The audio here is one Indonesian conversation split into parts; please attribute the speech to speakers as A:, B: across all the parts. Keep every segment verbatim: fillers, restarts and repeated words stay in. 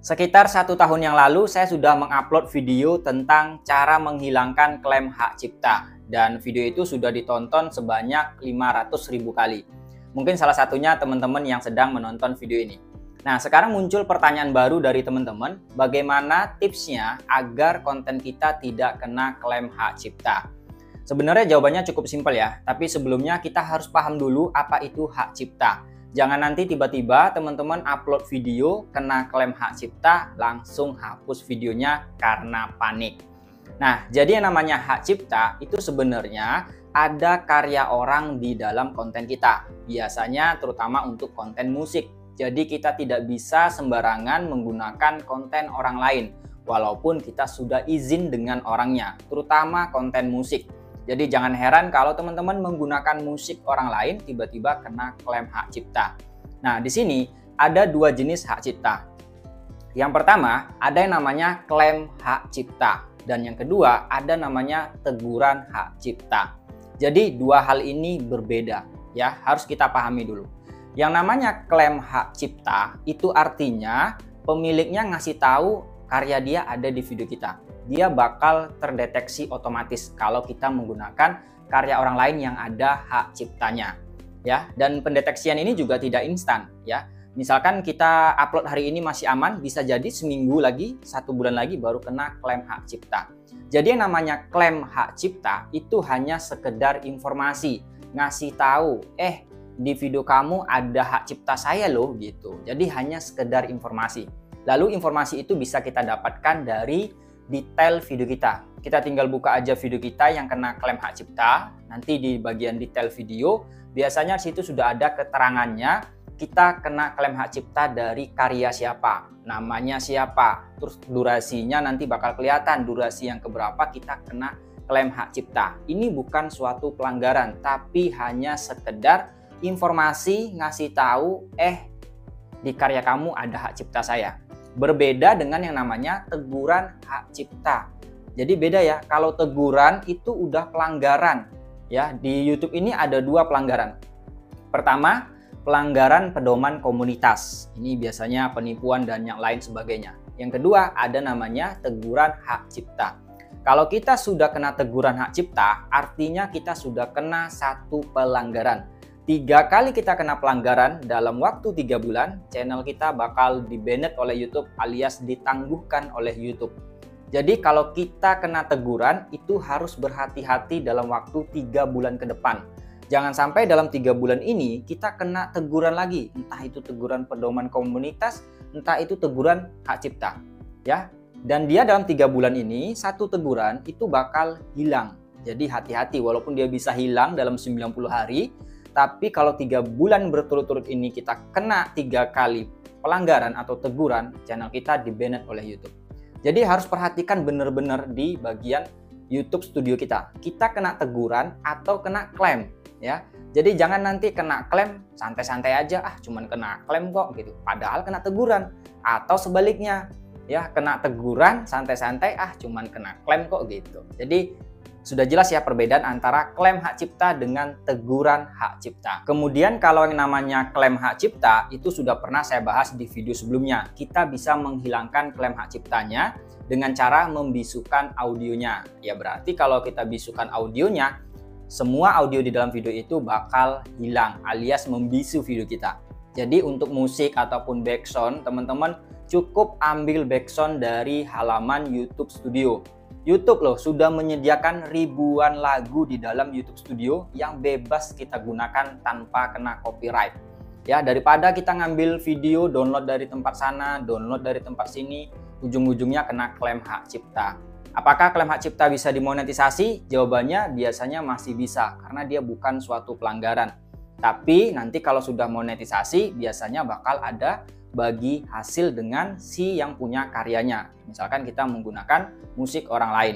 A: Sekitar satu tahun yang lalu saya sudah mengupload video tentang cara menghilangkan klaim hak cipta, dan video itu sudah ditonton sebanyak lima ratus ribu kali. Mungkin salah satunya teman-teman yang sedang menonton video ini. Nah, sekarang muncul pertanyaan baru dari teman-teman, bagaimana tipsnya agar konten kita tidak kena klaim hak cipta? Sebenarnya jawabannya cukup simpel ya, tapi sebelumnya kita harus paham dulu apa itu hak cipta. Jangan nanti tiba-tiba teman-teman upload video kena klaim hak cipta langsung hapus videonya karena panik. Nah, jadi yang namanya hak cipta itu sebenarnya ada karya orang di dalam konten kita. Biasanya terutama untuk konten musik. Jadi kita tidak bisa sembarangan menggunakan konten orang lain walaupun kita sudah izin dengan orangnya, terutama konten musik. Jadi jangan heran kalau teman-teman menggunakan musik orang lain tiba-tiba kena klaim hak cipta. Nah, di sini ada dua jenis hak cipta. Yang pertama, ada yang namanya klaim hak cipta. Dan yang kedua, ada namanya teguran hak cipta. Jadi dua hal ini berbeda, ya, harus kita pahami dulu. Yang namanya klaim hak cipta itu artinya pemiliknya ngasih tahu karya dia ada di video kita. Dia bakal terdeteksi otomatis kalau kita menggunakan karya orang lain yang ada hak ciptanya, ya. Dan pendeteksian ini juga tidak instan, ya. Misalkan kita upload hari ini masih aman, bisa jadi seminggu lagi, satu bulan lagi baru kena klaim hak cipta. Jadi yang namanya klaim hak cipta itu hanya sekedar informasi, ngasih tahu, eh di video kamu ada hak cipta saya loh, gitu. Jadi hanya sekedar informasi. Lalu informasi itu bisa kita dapatkan dari detail video kita. Kita tinggal buka aja video kita yang kena klaim hak cipta. Nanti di bagian detail video, biasanya di situ sudah ada keterangannya kita kena klaim hak cipta dari karya siapa, namanya siapa, terus durasinya nanti bakal kelihatan durasi yang keberapa kita kena klaim hak cipta. Ini bukan suatu pelanggaran, tapi hanya sekedar informasi ngasih tahu, eh di karya kamu ada hak cipta saya. Berbeda dengan yang namanya teguran hak cipta. Jadi beda ya, kalau teguran itu udah pelanggaran. Ya, di YouTube ini ada dua pelanggaran. Pertama, pelanggaran pedoman komunitas. Ini biasanya penipuan dan yang lain sebagainya. Yang kedua, ada namanya teguran hak cipta. Kalau kita sudah kena teguran hak cipta, artinya kita sudah kena satu pelanggaran. Tiga kali kita kena pelanggaran dalam waktu tiga bulan, channel kita bakal di-banned oleh YouTube alias ditangguhkan oleh YouTube. Jadi kalau kita kena teguran, itu harus berhati-hati dalam waktu tiga bulan ke depan. Jangan sampai dalam tiga bulan ini kita kena teguran lagi, entah itu teguran pedoman komunitas, entah itu teguran hak cipta. Ya. Dan dia dalam tiga bulan ini, satu teguran itu bakal hilang. Jadi hati-hati, walaupun dia bisa hilang dalam sembilan puluh hari, tapi kalau tiga bulan berturut-turut ini kita kena tiga kali pelanggaran atau teguran, channel kita di-banned oleh YouTube. Jadi harus perhatikan benar-benar di bagian YouTube Studio kita. Kita kena teguran atau kena klaim, ya. Jadi jangan nanti kena klaim santai-santai aja, ah cuman kena klaim kok gitu. Padahal kena teguran, atau sebaliknya, ya kena teguran santai-santai, ah cuman kena klaim kok gitu. Jadi sudah jelas ya perbedaan antara klaim hak cipta dengan teguran hak cipta. Kemudian kalau yang namanya klaim hak cipta itu sudah pernah saya bahas di video sebelumnya. Kita bisa menghilangkan klaim hak ciptanya dengan cara membisukan audionya. Ya berarti kalau kita bisukan audionya, semua audio di dalam video itu bakal hilang alias membisu video kita. Jadi untuk musik ataupun background, teman-teman cukup ambil background dari halaman YouTube Studio. YouTube loh sudah menyediakan ribuan lagu di dalam YouTube Studio yang bebas kita gunakan tanpa kena copyright. Ya, daripada kita ngambil video, download dari tempat sana, download dari tempat sini, ujung-ujungnya kena klaim hak cipta. Apakah klaim hak cipta bisa dimonetisasi? Jawabannya biasanya masih bisa karena dia bukan suatu pelanggaran. Tapi nanti kalau sudah monetisasi biasanya bakal ada bagi hasil dengan si yang punya karyanya. Misalkan kita menggunakan musik orang lain.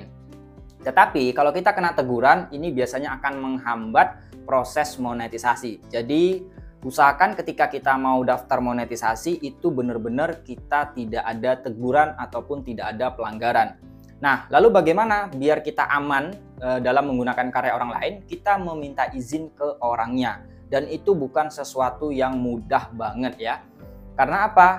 A: Tetapi kalau kita kena teguran, ini biasanya akan menghambat proses monetisasi. Jadi usahakan ketika kita mau daftar monetisasi itu benar-benar kita tidak ada teguran ataupun tidak ada pelanggaran. Nah, lalu bagaimana biar kita aman e, dalam menggunakan karya orang lain? Kita meminta izin ke orangnya. Dan itu bukan sesuatu yang mudah banget ya. Karena apa?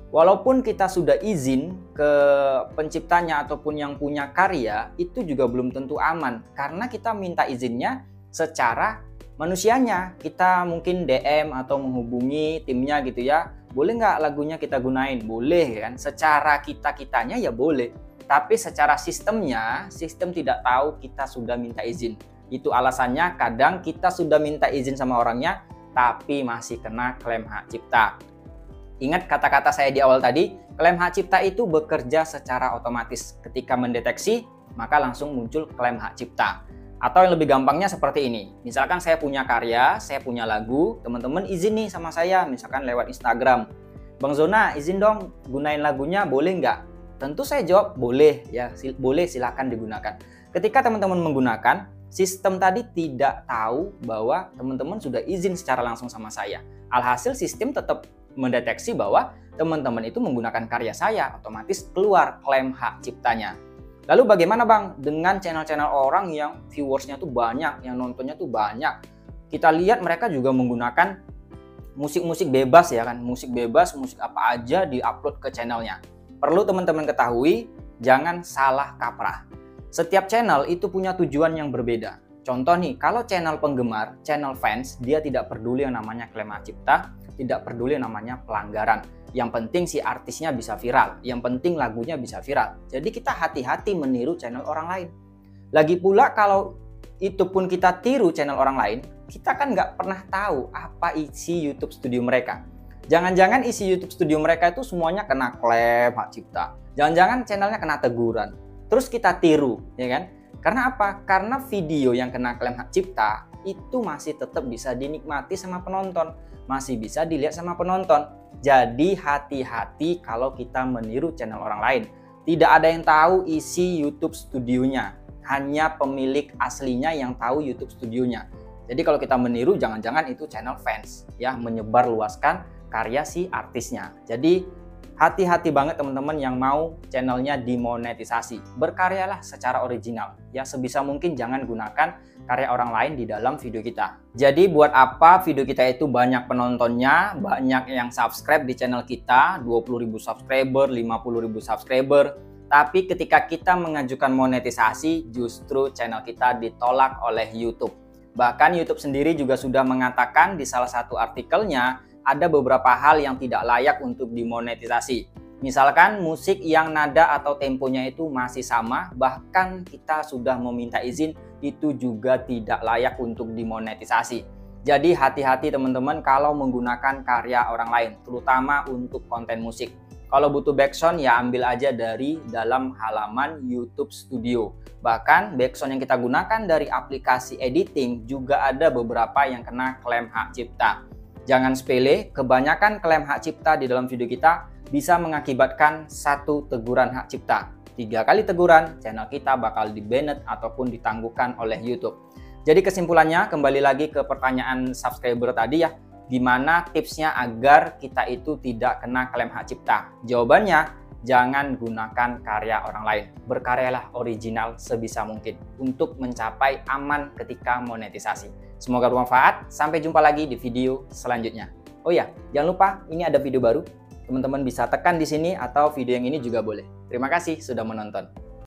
A: Walaupun kita sudah izin ke penciptanya ataupun yang punya karya, itu juga belum tentu aman karena kita minta izinnya secara manusianya. Kita mungkin D M atau menghubungi timnya gitu ya, boleh nggak lagunya kita gunain? Boleh kan, secara kita-kitanya ya boleh. Tapi secara sistemnya, sistem tidak tahu kita sudah minta izin. Itu alasannya kadang kita sudah minta izin sama orangnya, tapi masih kena klaim hak cipta. Ingat kata-kata saya di awal tadi, klaim hak cipta itu bekerja secara otomatis. Ketika mendeteksi, maka langsung muncul klaim hak cipta. Atau yang lebih gampangnya seperti ini. Misalkan saya punya karya, saya punya lagu, teman-teman izin nih sama saya, misalkan lewat Instagram. Bang Zona, izin dong gunain lagunya, boleh nggak? Tentu saya jawab, boleh ya, sil boleh silakan digunakan. Ketika teman-teman menggunakan, sistem tadi tidak tahu bahwa teman-teman sudah izin secara langsung sama saya. Alhasil sistem tetap mendeteksi bahwa teman-teman itu menggunakan karya saya, otomatis keluar klaim hak ciptanya. Lalu bagaimana Bang dengan channel-channel orang yang viewersnya tuh banyak, yang nontonnya tuh banyak? Kita lihat mereka juga menggunakan musik-musik bebas ya kan, musik bebas, musik apa aja diupload ke channelnya. Perlu teman-teman ketahui, jangan salah kaprah. Setiap channel itu punya tujuan yang berbeda. Contoh nih, kalau channel penggemar, channel fans, dia tidak peduli yang namanya klaim hak cipta, tidak peduli yang namanya pelanggaran. Yang penting si artisnya bisa viral, yang penting lagunya bisa viral. Jadi kita hati-hati meniru channel orang lain. Lagi pula kalau itu pun kita tiru channel orang lain, kita kan nggak pernah tahu apa isi YouTube studio mereka. Jangan-jangan isi YouTube studio mereka itu semuanya kena klaim hak cipta. Jangan-jangan channelnya kena teguran. Terus kita tiru, ya kan? Karena apa? Karena video yang kena klaim hak cipta itu masih tetap bisa dinikmati sama penonton, masih bisa dilihat sama penonton. Jadi hati-hati kalau kita meniru channel orang lain. Tidak ada yang tahu isi YouTube studionya, hanya pemilik aslinya yang tahu YouTube studionya. Jadi kalau kita meniru, jangan-jangan itu channel fans ya, menyebarluaskan karya si artisnya. Jadi hati-hati banget teman-teman yang mau channelnya dimonetisasi. Berkaryalah secara original. Ya sebisa mungkin jangan gunakan karya orang lain di dalam video kita. Jadi buat apa video kita itu banyak penontonnya, banyak yang subscribe di channel kita, dua puluh ribu subscriber, lima puluh ribu subscriber. Tapi ketika kita mengajukan monetisasi, justru channel kita ditolak oleh YouTube. Bahkan YouTube sendiri juga sudah mengatakan di salah satu artikelnya, ada beberapa hal yang tidak layak untuk dimonetisasi. Misalkan musik yang nada atau temponya itu masih sama, bahkan kita sudah meminta izin, itu juga tidak layak untuk dimonetisasi. Jadi hati-hati teman-teman kalau menggunakan karya orang lain, terutama untuk konten musik. Kalau butuh backsound ya ambil aja dari dalam halaman YouTube Studio. Bahkan backsound yang kita gunakan dari aplikasi editing juga ada beberapa yang kena klaim hak cipta. Jangan sepele, kebanyakan klaim hak cipta di dalam video kita bisa mengakibatkan satu teguran hak cipta. Tiga kali teguran, channel kita bakal di-banned ataupun ditangguhkan oleh YouTube. Jadi kesimpulannya, kembali lagi ke pertanyaan subscriber tadi ya, gimana tipsnya agar kita itu tidak kena klaim hak cipta? Jawabannya, jangan gunakan karya orang lain. Berkaryalah original sebisa mungkin untuk mencapai aman ketika monetisasi. Semoga bermanfaat. Sampai jumpa lagi di video selanjutnya. Oh ya, jangan lupa ini ada video baru. Teman-teman bisa tekan di sini atau video yang ini juga boleh. Terima kasih sudah menonton.